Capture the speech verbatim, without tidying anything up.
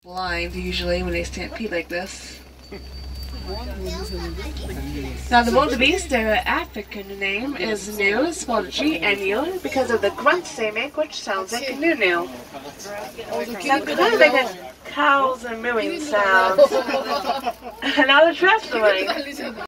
Blind usually when they stampede like this. Now the wildebeest, their African name is Nu, spelled G N U, because of the grunts they make, which sounds like Nunu. Now kind of like a cows and mooing sounds. And now the giraffes are running.